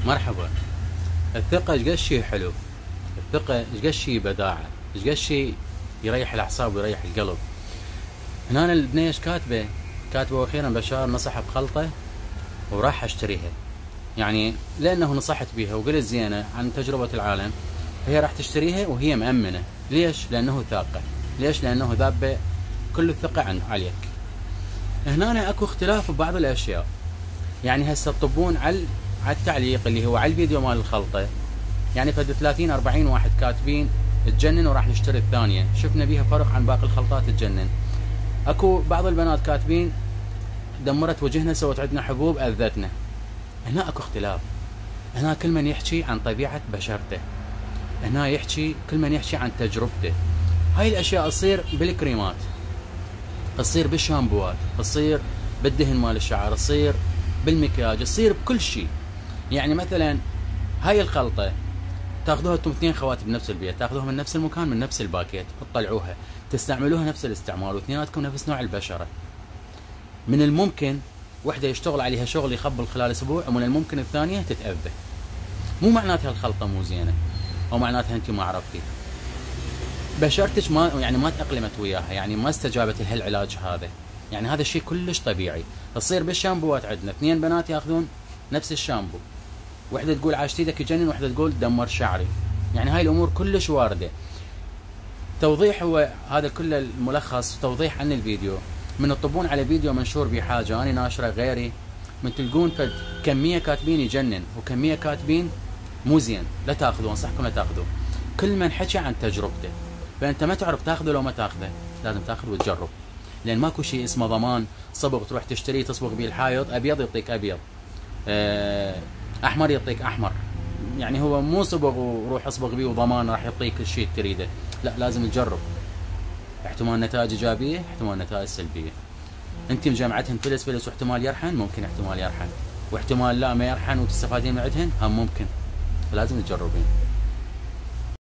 مرحبا. الثقة ايش قد شيء حلو، الثقة ايش قد شيء بداعة، ايش قد شيء يريح الأعصاب ويريح القلب. هنا البنية ايش كاتبة؟ كاتبة واخيرا بشار نصح بخلطة وراح اشتريها، يعني لأنه نصحت بها وقلت زينة عن تجربة العالم، هي راح تشتريها وهي مأمنة. ليش؟ لأنه ثاقة. ليش؟ لأنه ذابة كل الثقة عنه عليك. هنا اكو اختلاف ببعض الأشياء، يعني هسه تطبون على التعليق اللي هو على الفيديو مال الخلطة، يعني فد 30 40 واحد كاتبين تجنن وراح نشتري الثانية، شفنا بيها فرق عن باقي الخلطات تجنن. اكو بعض البنات كاتبين دمرت وجهنا، سوت عندنا حبوب، اذتنا. هنا اكو اختلاف، هنا كل من يحكي عن طبيعة بشرته، هنا يحكي كل من يحكي عن تجربته. هاي الاشياء تصير بالكريمات، تصير بالشامبوات، تصير بالدهن مال الشعر، تصير بالمكياج، تصير بكل شيء. يعني مثلا هاي الخلطة تاخذوها انتم اثنين خوات بنفس البيت، تاخذوها من نفس المكان من نفس الباكيت، تطلعوها تستعملوها نفس الاستعمال، واثنيناتكم نفس نوع البشرة. من الممكن وحده يشتغل عليها شغل يخبل خلال اسبوع، ومن الممكن الثانية تتأذى. مو معناتها الخلطة مو زينة، او معناتها انت ما عرفتي بشرتك ما تأقلمت وياها، يعني ما استجابت لها العلاج هذا. يعني هذا الشيء كلش طبيعي. تصير بالشامبوات، عندنا اثنين بنات ياخذون نفس الشامبو، وحده تقول عاشت ايدك يجنن، وحده تقول دمر شعري. يعني هاي الامور كلش وارده. توضيح هو هذا كله الملخص، توضيح عن الفيديو. من تطبون على فيديو منشور بحاجه انا ناشره غيري، من تلقون فد كميه كاتبين يجنن وكميه كاتبين مو زين، لا تاخذوا، انصحكم لا تاخذوا. كل من حكى عن تجربته، فانت ما تعرف تاخذه لو ما تاخذه، لازم تاخذ وتجرب. لان ماكو شيء اسمه ضمان صبغ تروح تشتريه تصبغ بيه الحائط، ابيض يعطيك ابيض، احمر يعطيك احمر. يعني هو مو صبغ وروح اصبغ بيه وضمان راح يعطيك الشيء اللي تريده، لا لازم تجرب. احتمال نتائج ايجابيه، احتمال نتائج سلبيه. انت مجمعتهن فلس واحتمال يرحن، ممكن احتمال يرحن، واحتمال لا ما يرحن وتستفادين من عندهن هم ممكن، فلازم تجربين.